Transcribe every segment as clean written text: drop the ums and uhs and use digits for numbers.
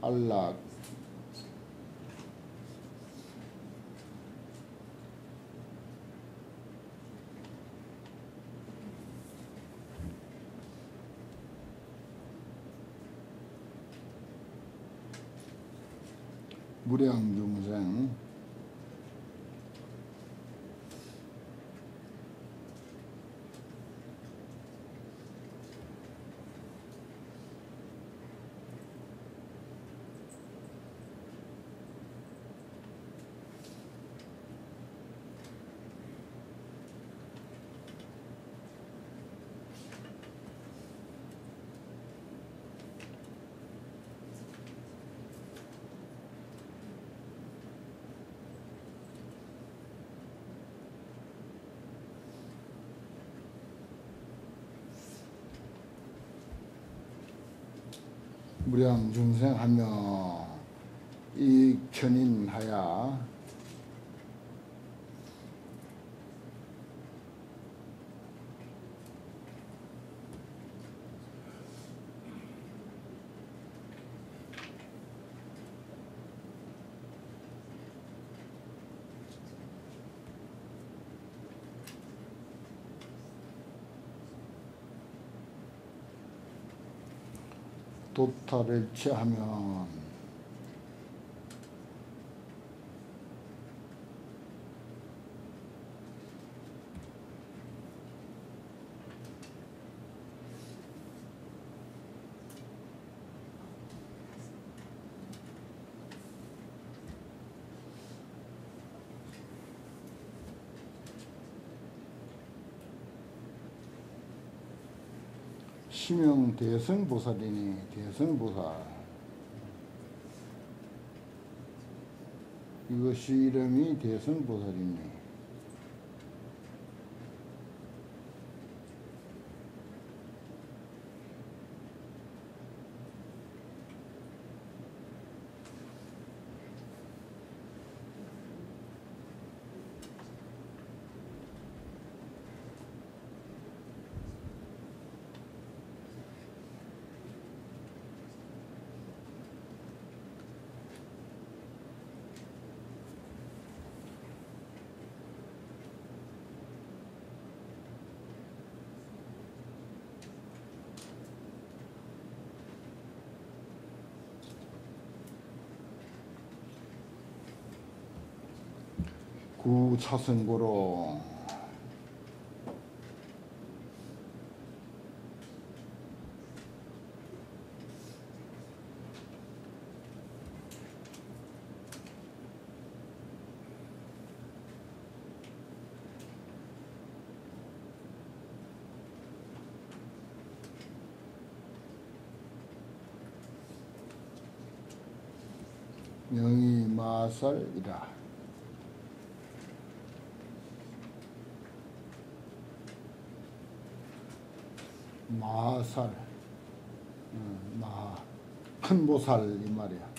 안락, 무량중생, 무량중생하며 이편인하야 도탈을 취하면 시명 대승보살이니 대승보살 이것이 이름이 대승보살이니 구차승고로 영이 마살이라 마살 큰 보살 이 말이야.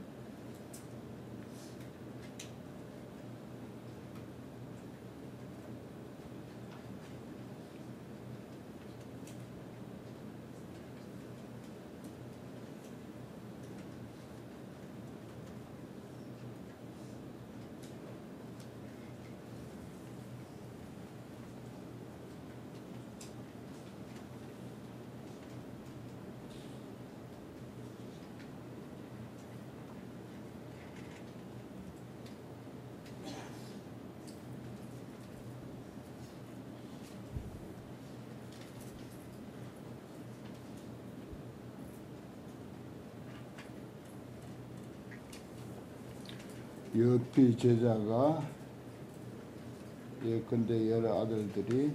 옆이 제자가 예컨대 여러 아들들이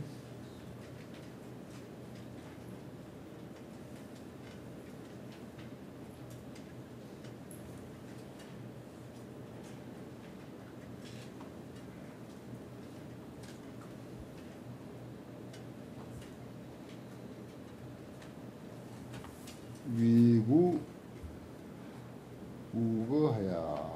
위구 우거하야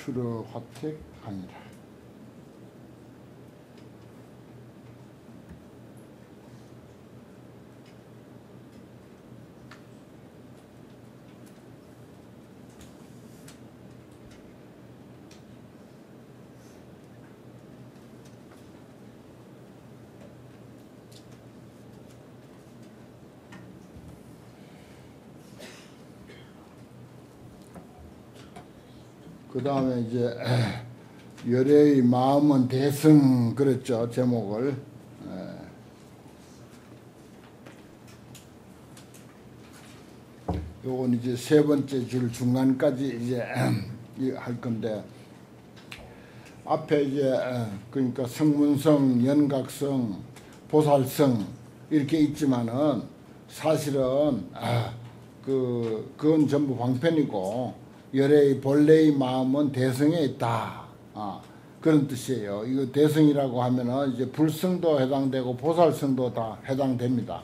득출어 화택하니라. 그 다음에 이제 열애의 마음은 대승 그랬죠, 제목을. 요건 이제 세 번째 줄 중간까지 이제 할 건데, 앞에 이제 그러니까 성문성, 연각성, 보살성 이렇게 있지만은 사실은 그건 전부 방편이고, 열애의 본래의 마음은 대성에 있다. 그런 뜻이에요. 이거 대성이라고 하면은 이제 불성도 해당되고 보살성도 다 해당됩니다.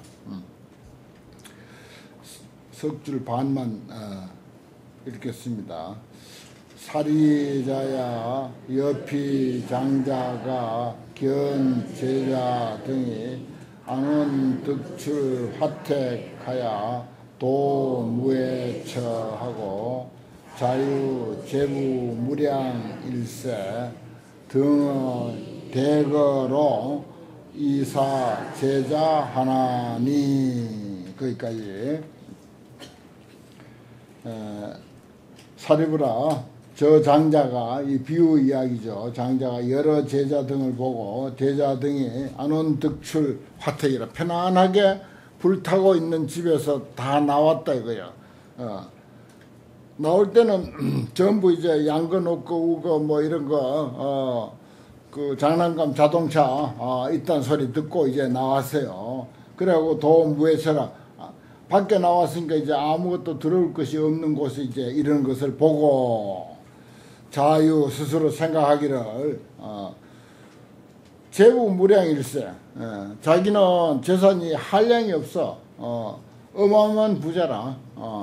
석줄 반만 읽겠습니다. 사리자야 여피 장자가 견 제자 등이 안원 득출 화택하야 도무해처하고 자유 제부 무량 일세 등의 대거로 이사 제자 하나니. 거기까지. 사리부라 저 장자가, 이 비유 이야기죠. 장자가 여러 제자 등을 보고 제자 등이 안원 득출 화택이라 편안하게 불타고 있는 집에서 다 나왔다 이거야. 나올 때는 전부 이제 양거 놓고 우거 뭐 이런 거 그 장난감 자동차 있다는 소리 듣고 이제 나왔어요. 그래갖고 도무해처라 밖에 나왔으니까 이제 아무것도 들어올 것이 없는 곳에 이제 이런 것을 보고 자유 스스로 생각하기를 제부무량일세. 자기는 재산이 한량이 없어. 어마어마한 부자라.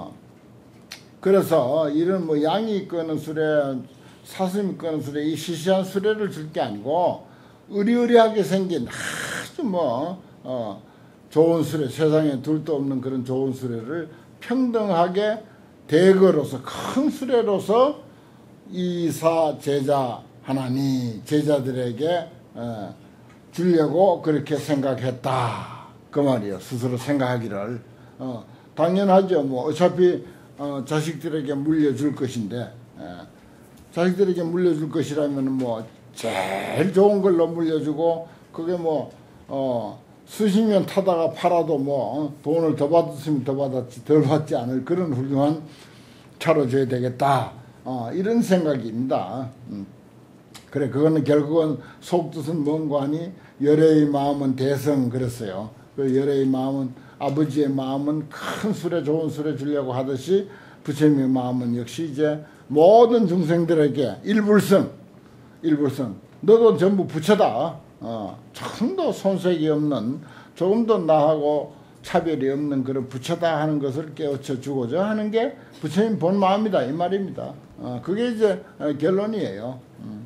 그래서 이런 뭐 양이 끄는 수레, 사슴이 끄는 수레, 이 시시한 수레를 줄 게 아니고 의리의리하게 생긴 아주 뭐 좋은 수레, 세상에 둘도 없는 그런 좋은 수레를 평등하게 대거로서, 큰 수레로서 이사 제자 하나니, 제자들에게 주려고 그렇게 생각했다 그 말이에요. 스스로 생각하기를. 당연하죠. 뭐 어차피 자식들에게 물려줄 것인데, 자식들에게 물려줄 것이라면 뭐 제일 좋은 걸로 물려주고, 그게 뭐 수십 년 타다가 팔아도 뭐 돈을 더 받았으면 더 받았지 덜 받지 않을 그런 훌륭한 차로 줘야 되겠다. 이런 생각입니다. 그래, 그거는 결국은 속뜻은 뭔가 하니 열애의 마음은 대성 그랬어요. 그 열애의 마음은, 아버지의 마음은 큰 수레, 좋은 수레 주려고 하듯이 부처님의 마음은 역시 이제 모든 중생들에게 일불성, 너도 전부 부처다. 조금도 손색이 없는, 조금도 나하고 차별이 없는 그런 부처다 하는 것을 깨우쳐 주고자 하는 게 부처님 본 마음이다 이 말입니다. 그게 이제 결론이에요.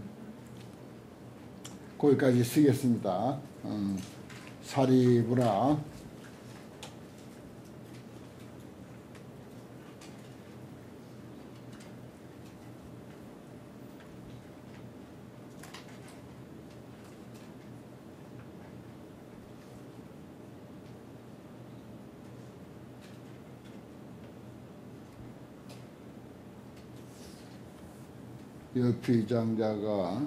거기까지 쓰겠습니다. 사리부라 여피 장자가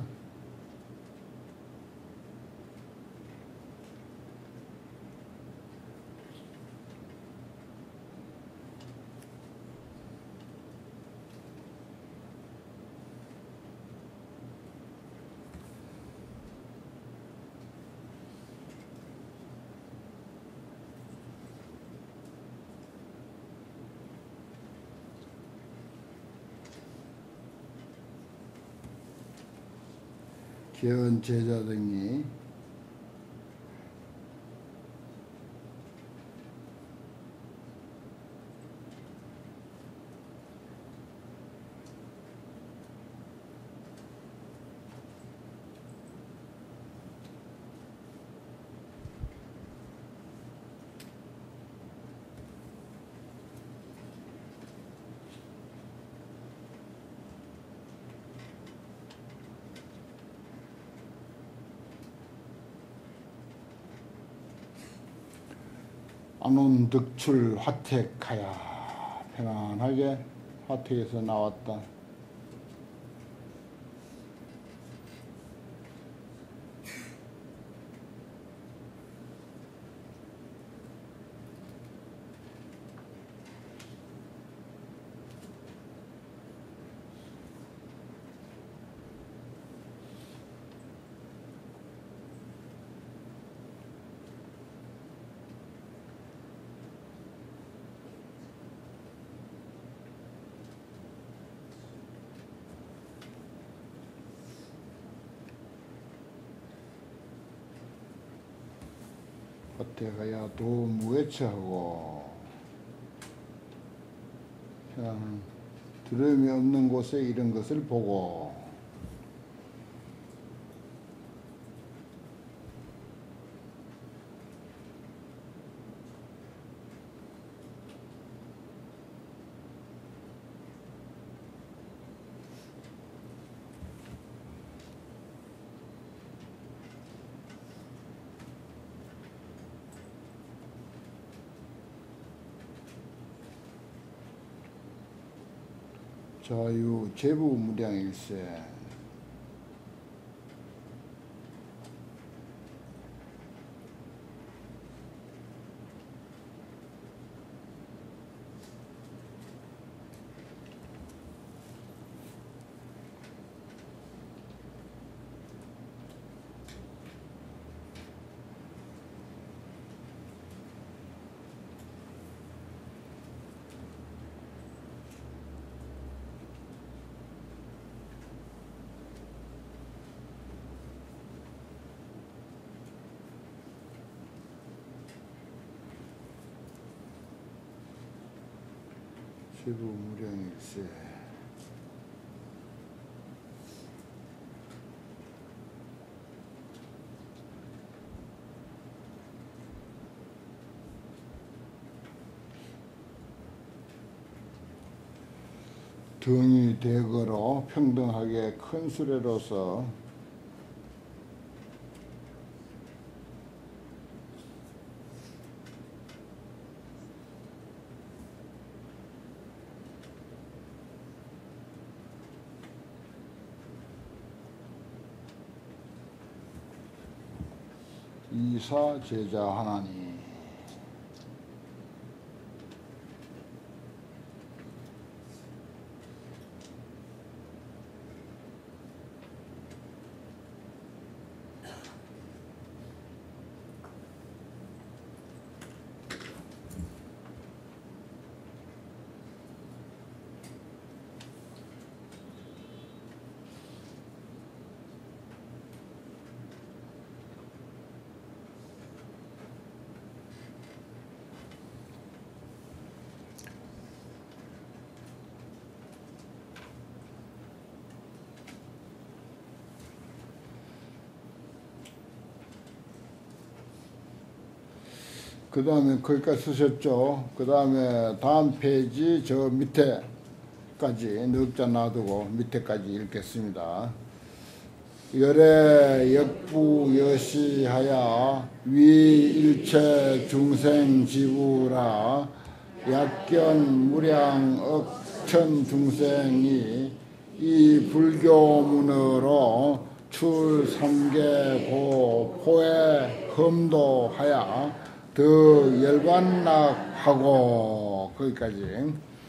개언 제자 등이 안온득출 화택하야. 편안하게 화택에서 나왔다. 화택하야 도무외처하고 그냥 두려움이 없는 곳에 이런 것을 보고 자유 제부무량일세. 제부무량일세. 등이 대거로 평등하게 큰 수레로서 이사 제자 하나니 그 다음에 거기까지 쓰셨죠. 그 다음에 다음 페이지 저 밑에까지 넉자 놔두고 밑에까지 읽겠습니다. 열애 역부여시하야 위일체 중생지부라 약견 무량 억천 중생이 이 불교문으로 출삼계보 포에 험도하야 더 열반락하고 거기까지.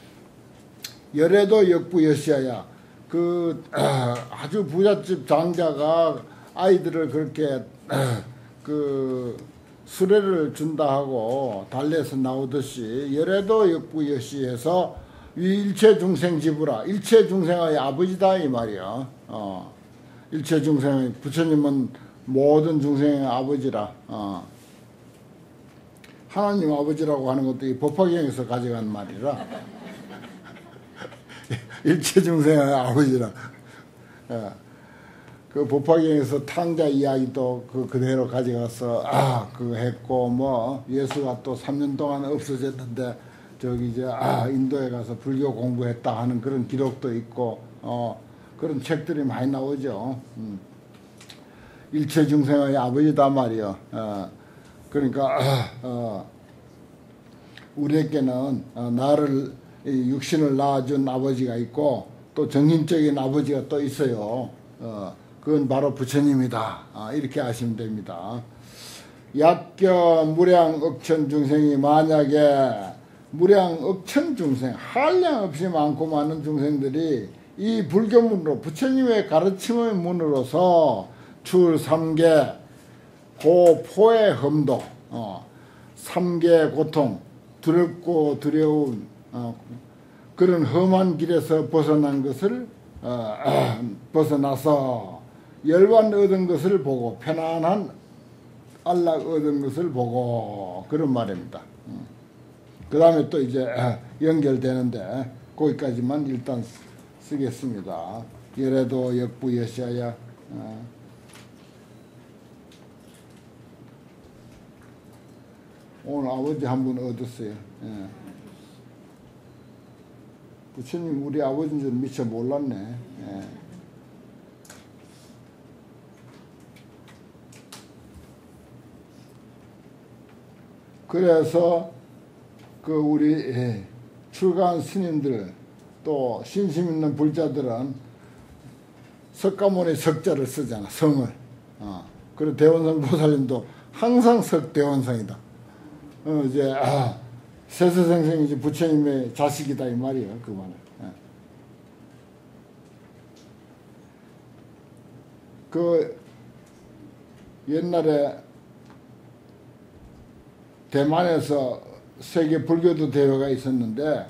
열애도 역부여시하야 그 아주 부잣집 장자가 아이들을 그렇게 그 수레를 준다 하고 달래서 나오듯이 열애도 역부여시해서 일체 중생 지부라. 일체 중생의 아버지다 이 말이야. 일체 중생의 부처님은 모든 중생의 아버지라. 하나님 아버지라고 하는 것도 이 법화경에서 가져간 말이라. 일체 중생의 아버지라. 그 법화경에서 탕자 이야기도 그대로 가져가서 그거 했고 뭐 예수가 또 3년 동안 없어졌는데 저기 이제 인도에 가서 불교 공부했다 하는 그런 기록도 있고 그런 책들이 많이 나오죠. 일체 중생의 아버지다 말이요. 그러니까 우리에게는 나를 육신을 낳아준 아버지가 있고 또 정신적인 아버지가 또 있어요. 그건 바로 부처님이다. 이렇게 아시면 됩니다. 약견 무량 억천 중생이 만약에 무량 억천 중생 한량 없이 많고 많은 중생들이 이 불교문으로 부처님의 가르침의 문으로서 출 삼계 고포의 험도 삼계 고통 두렵고 두려운 그런 험한 길에서 벗어난 것을 벗어나서 열반 얻은 것을 보고 편안한 안락 얻은 것을 보고 그런 말입니다. 그 다음에 또 이제 연결되는데 거기까지만 일단 쓰겠습니다. 열애도 역부 여시아야 오늘 아버지 한 분 얻었어요. 부처님 우리 아버지인 줄 미처 몰랐네. 그래서 그 우리 출가한 스님들 또 신심 있는 불자들은 석가모니 석자를 쓰잖아. 성을. 그리고 대원성 보살님도 항상 석대원성이다. 이제 세세생생이 이제 부처님의 자식이다 이 말이에요. 그 말을. 그 옛날에 대만에서 세계 불교도 대회가 있었는데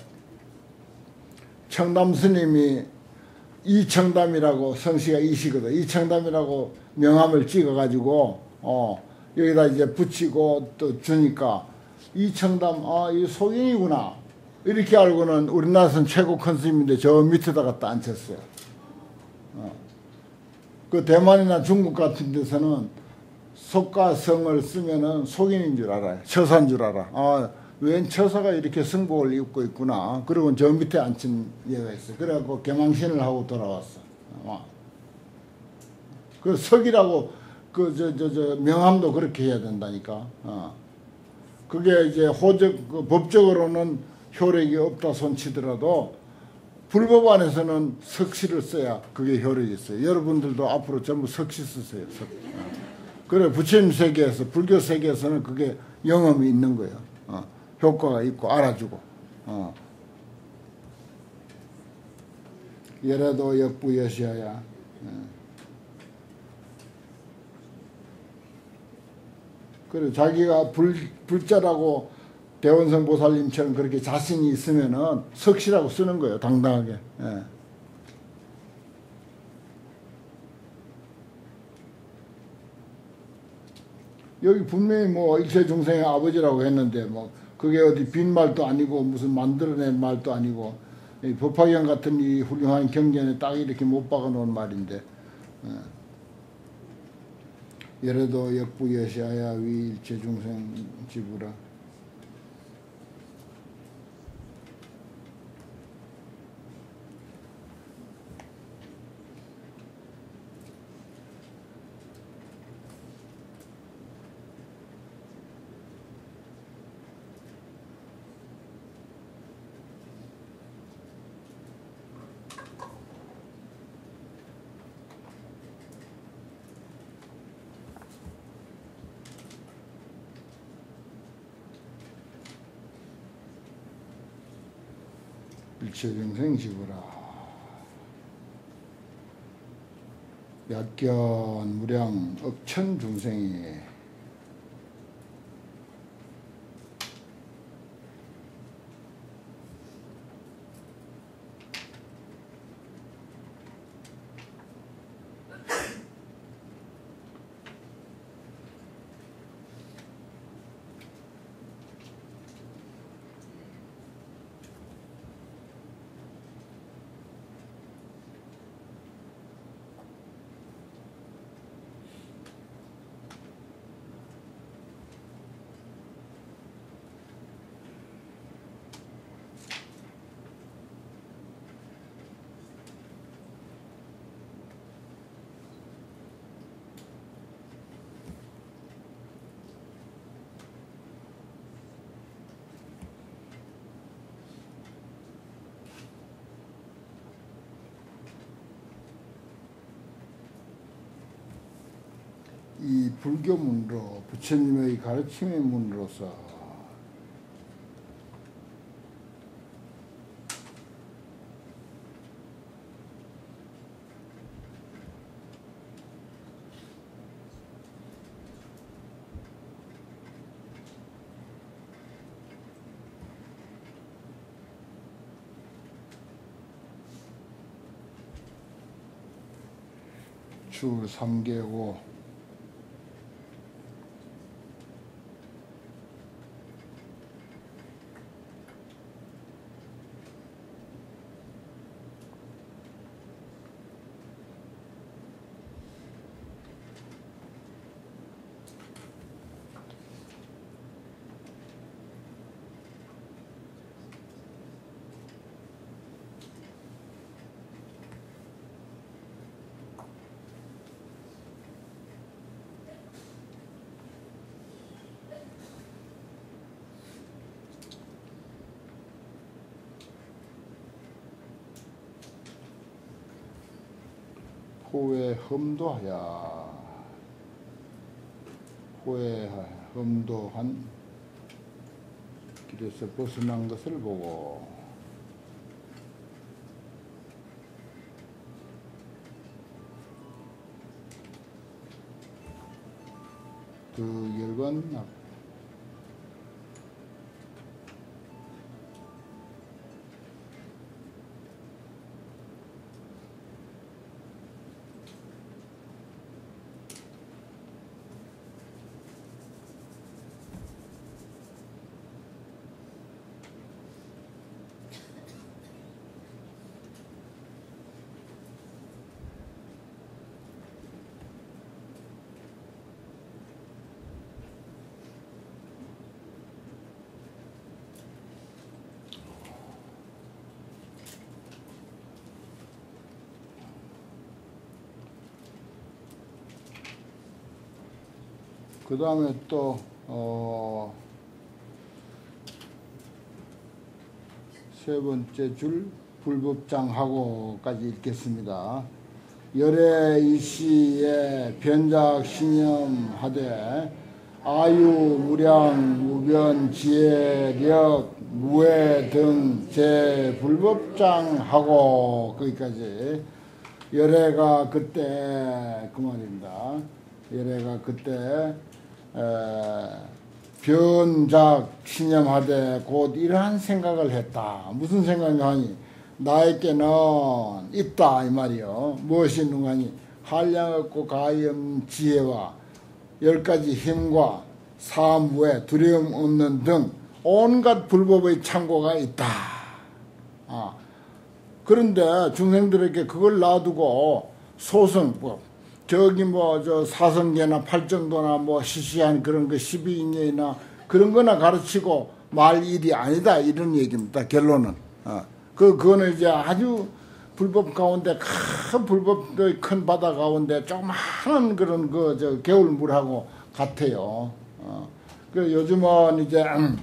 청담 스님이 이청담이라고 성씨가 이시거든. 이청담이라고 명함을 찍어가지고 여기다 이제 붙이고 또 주니까 이청담 이 속인이구나 이렇게 알고는 우리나라에서는 최고 큰 스님인데 저 밑에다 갖다 앉혔어요. 그 대만이나 중국 같은 데서는 속가성을 쓰면은 속인인 줄 알아요. 처사인 줄 알아. 웬 처사가 이렇게 승복을 입고 있구나. 그리고 저 밑에 앉힌 얘가 있어요. 그래갖고 개망신을 하고 돌아왔어. 그 석이라고 그 명함도 그렇게 해야 된다니까. 그게 이제 법적으로는 효력이 없다 손치더라도 불법 안에서는 석시를 써야 그게 효력이 있어요. 여러분들도 앞으로 전부 석시 쓰세요. 그래 부처님 세계에서 불교 세계에서는 그게 영험이 있는 거예요. 효과가 있고 알아주고. 예래도 역부 여시아야. 그래 자기가 불자라고 대원성 보살님처럼 그렇게 자신이 있으면은 석시라고 쓰는 거예요. 당당하게. 여기 분명히 뭐 일체 중생의 아버지라고 했는데 뭐 그게 어디 빈말도 아니고 무슨 만들어낸 말도 아니고 법화경 같은 이 훌륭한 경전에 딱 이렇게 못 박아 놓은 말인데 예래도 역부 여시아야 위 일체 중생 지부라. 일체중생 지구라. 약견 무량 억천 중생이 이 불교문으로 부처님의 가르침의 문으로서 줄 3개고 호에 험도하야. 호에 험도한 길에서 벗어난 것을 보고 득열건 그 다음에 또 세 번째 줄 불법장하고까지 읽겠습니다. 열애 이시에 변작 신념하되 아유 무량 무변 지혜력 무해 등 제 불법장하고 거기까지 열애가 그때 그 말입니다. 열애가 그때 변작 신념하되 곧 이러한 생각을 했다. 무슨 생각인가 하니 나에게는 있다 이 말이요. 무엇이 있는가 하니 한량없고 가염 지혜와 10가지 힘과 사무에 두려움 없는 등 온갖 불법의 창고가 있다. 그런데 중생들에게 그걸 놔두고 소승법 저기 저 사성계나 팔정도나 시시한 그런 거 12인여나 그런 거나 가르치고 말 일이 아니다 이런 얘기입니다. 결론은. 그거는 이제 아주 불법 가운데 큰 불법의 큰 바다 가운데 조그마한 그런 개울물하고 같아요. 그 요즘은 이제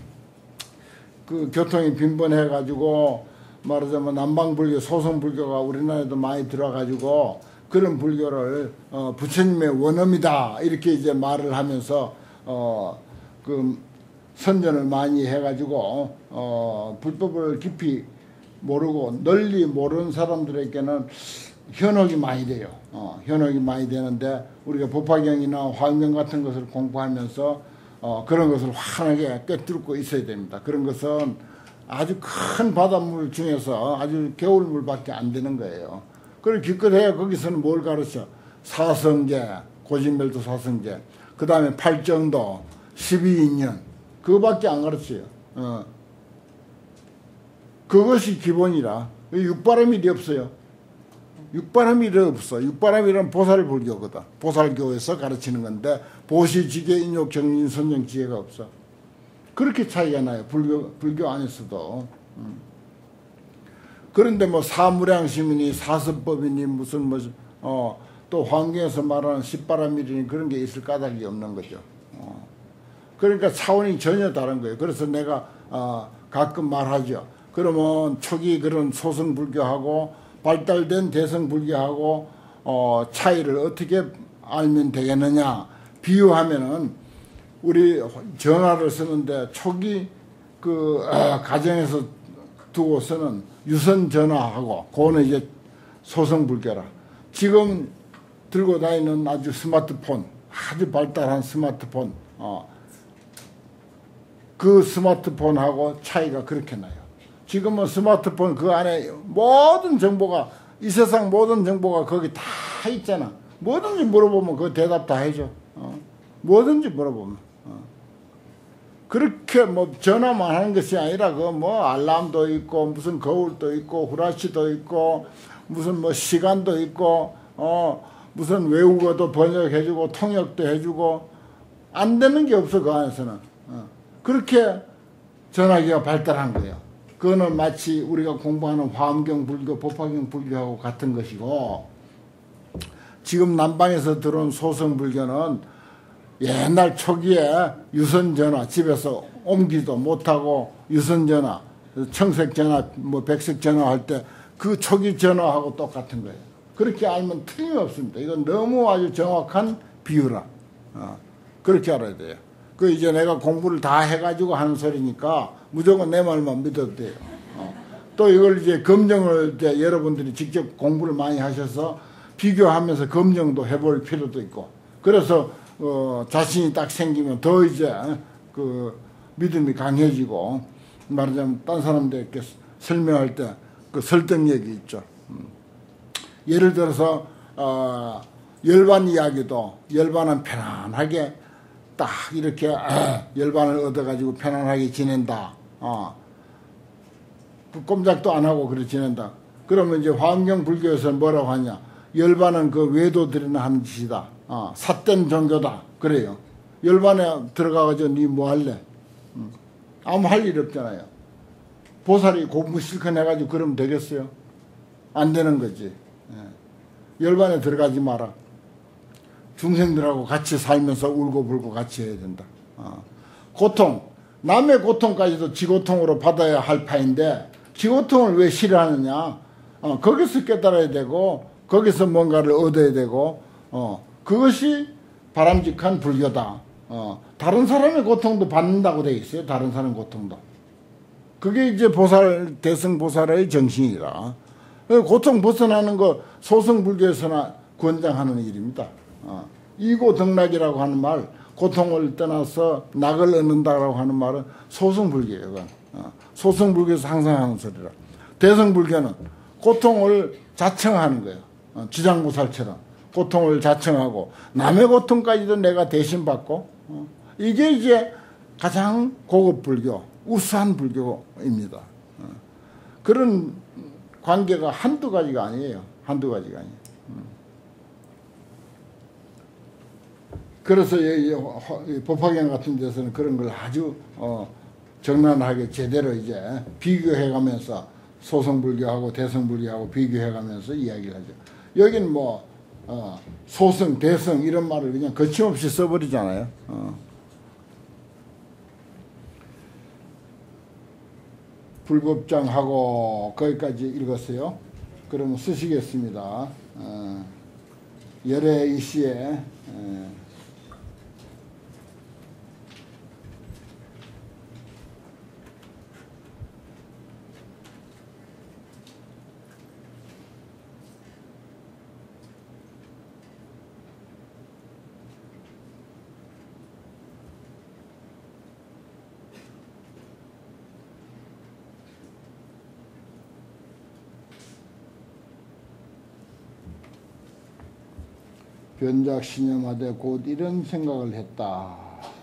그 교통이 빈번해 가지고 말하자면 남방불교 소성불교가 우리나라에도 많이 들어가지고 그런 불교를 부처님의 원엄이다 이렇게 이제 말을 하면서 그 선전을 많이 해가지고 불법을 깊이 모르고 널리 모르는 사람들에게는 현혹이 많이 돼요. 현혹이 많이 되는데 우리가 법화경이나 화엄경 같은 것을 공부하면서 그런 것을 환하게 꿰뚫고 있어야 됩니다. 그런 것은 아주 큰 바닷물 중에서 아주 개울물밖에 안 되는 거예요. 그걸 기껏해야 거기서는 뭘 가르쳐? 사성제, 고진멸도 사성제, 그 다음에 팔정도, 12인연, 그거밖에 안 가르쳐요. 그것이 기본이라. 육바람일이 없어요. 육바람일이 없어. 육바람일은 보살불교거든. 보살교에서 가르치는 건데 보시지계, 인욕, 정인, 선정, 지혜가 없어. 그렇게 차이가 나요. 불교 안에서도. 그런데 사무량심이니 사선법이니 무슨 또 환경에서 말하는 십바람일이니 그런 게 있을 까닭이 없는 거죠. 그러니까 차원이 전혀 다른 거예요. 그래서 내가 가끔 말하죠. 그러면 초기 그런 소승불교하고 발달된 대승불교하고 차이를 어떻게 알면 되겠느냐. 비유하면은 우리 전화를 쓰는데 초기 가정에서 두고 쓰는 유선 전화하고 그거는 이제 소성불교라. 지금 들고 다니는 아주 스마트폰, 아주 발달한 스마트폰, 그 스마트폰하고 차이가 그렇게 나요. 지금은 스마트폰 그 안에 모든 정보가, 이 세상 모든 정보가 거기 다 있잖아. 뭐든지 물어보면 그 대답 다 해줘. 뭐든지 물어보면. 그렇게 뭐 전화만 하는 것이 아니라 그 뭐 알람도 있고 무슨 거울도 있고 후라시도 있고 무슨 뭐 시간도 있고 무슨 외국어도 번역해주고 통역도 해주고 안 되는 게 없어 그 안에서는. 그렇게 전화기가 발달한 거예요. 그거는 마치 우리가 공부하는 화엄경 불교, 법화경 불교하고 같은 것이고, 지금 남방에서 들어온 소성 불교는 옛날 초기에 유선전화, 집에서 옮기도 못하고 유선전화, 청색전화, 뭐 백색전화 할 때 그 초기 전화하고 똑같은 거예요. 그렇게 알면 틀림없습니다. 이건 너무 아주 정확한 비유라. 그렇게 알아야 돼요. 그 이제 내가 공부를 다 해가지고 하는 소리니까 무조건 내 말만 믿어도 돼요. 또 이걸 이제 검증을 이제 여러분들이 직접 공부를 많이 하셔서 비교하면서 검증도 해볼 필요도 있고, 그래서 자신이 딱 생기면 더 이제 그 믿음이 강해지고, 말하자면 딴 사람들에게 설명할 때 그 설득력이 있죠. 예를 들어서 열반 이야기도 열반은 편안하게 딱 이렇게 열반을 얻어가지고 편안하게 지낸다. 그 꼼짝도 안 하고 그렇게 지낸다. 그러면 이제 화엄경 불교에서는 뭐라고 하냐? 열반은 그 외도들이나 하는 짓이다. 삿된 종교다. 그래요. 열반에 들어가가지고 니 뭐 할래? 아무 할 일 없잖아요. 보살이 공부 실컷 해가지고 그러면 되겠어요? 안 되는 거지. 열반에 들어가지 마라. 중생들하고 같이 살면서 울고 불고 같이 해야 된다. 고통, 남의 고통까지도 지고통으로 받아야 할 파인데 지고통을 왜 싫어하느냐? 거기서 깨달아야 되고 거기서 뭔가를 얻어야 되고 그것이 바람직한 불교다. 다른 사람의 고통도 받는다고 돼 있어요. 다른 사람 고통도. 그게 이제 보살, 대승보살의 정신이라. 고통 벗어나는 거 소승불교에서나 권장하는 일입니다. 이고덕락이라고 하는 말, 고통을 떠나서 낙을 얻는다라고 하는 말은 소승불교예요. 소승불교에서 항상 하는 소리라. 대승불교는 고통을 자청하는 거예요. 지장보살처럼 고통을 자청하고 남의 고통까지도 내가 대신 받고, 이게 이제 가장 고급 불교, 우수한 불교입니다. 그런 관계가 한두 가지가 아니에요. 한두 가지가 아니에요. 그래서 법화경 같은 데서는 그런 걸 아주 적나라하게 제대로 이제 비교해가면서 소승불교하고 대승불교하고 비교해가면서 이야기를 하죠. 여기는 뭐 소승, 대승 이런 말을 그냥 거침없이 써버리잖아요. 불법장하고 거기까지 읽었어요. 그러면 쓰시겠습니다. 열애 이시에 변작신념하되 곧 이런 생각을 했다.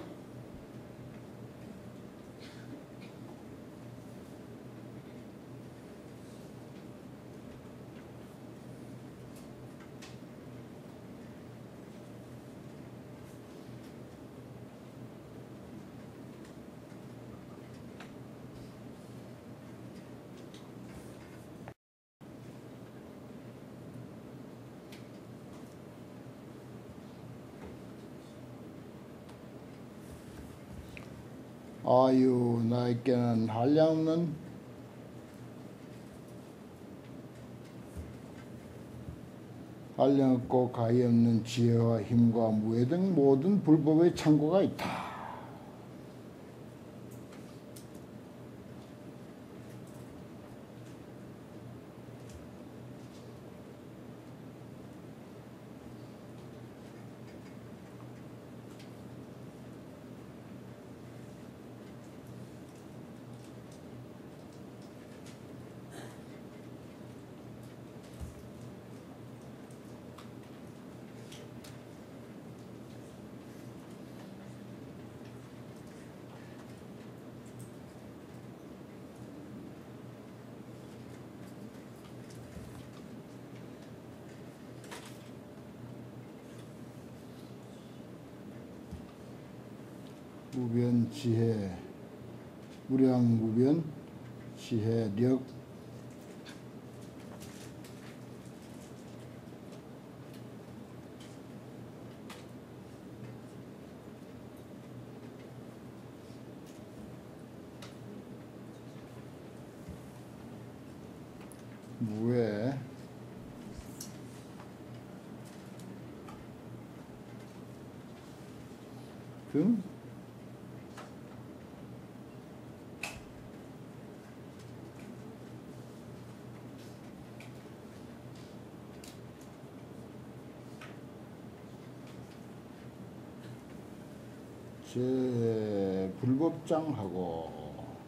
아유, 나에게는 한량없는 한량없고 가히 없는 지혜와 힘과 무예 등 모든 불법의 창고가 있다. 무변 지혜, 무량무변 지혜력, 무예, 등 제 불법장하고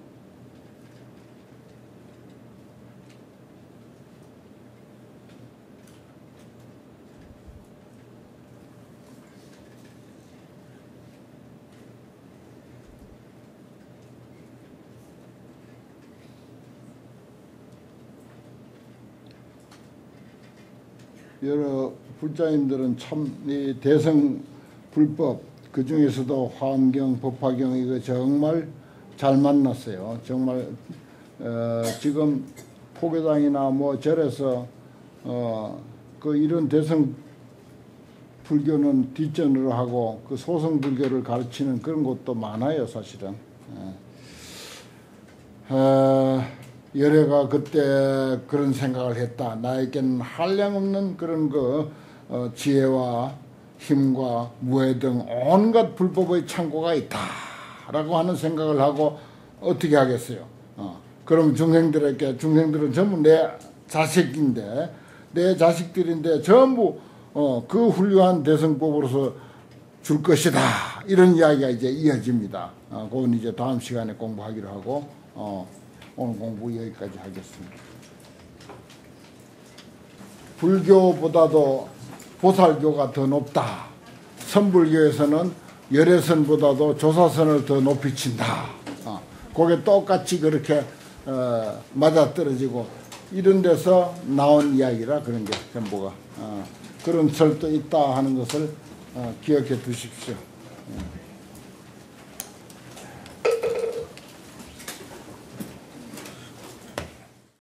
여러 불자님들은 참 이 대성 불법 그 중에서도 화엄경, 법화경 이거 정말 잘 만났어요. 정말 지금 포교당이나 뭐 절에서 그 이런 대성 불교는 뒷전으로 하고 그 소성 불교를 가르치는 그런 곳도 많아요, 사실은. 열애가 그때 그런 생각을 했다. 나에게는 한량없는 그런 지혜와 힘과 무예 등 온갖 불법의 창고가 있다 라고 하는 생각을 하고 어떻게 하겠어요. 그럼 중생들은 전부 내 자식인데 내 자식들인데 전부 그 훌륭한 대성법으로서 줄 것이다 이런 이야기가 이제 이어집니다. 그건 이제 다음 시간에 공부하기로 하고 오늘 공부 여기까지 하겠습니다. 불교보다도 보살교가 더 높다. 선불교에서는 열애선보다도 조사선을 더 높이 친다. 그게 똑같이 그렇게 맞아떨어지고 이런 데서 나온 이야기라 그런 게 전부가 그런 설도 있다 하는 것을 기억해 두십시오.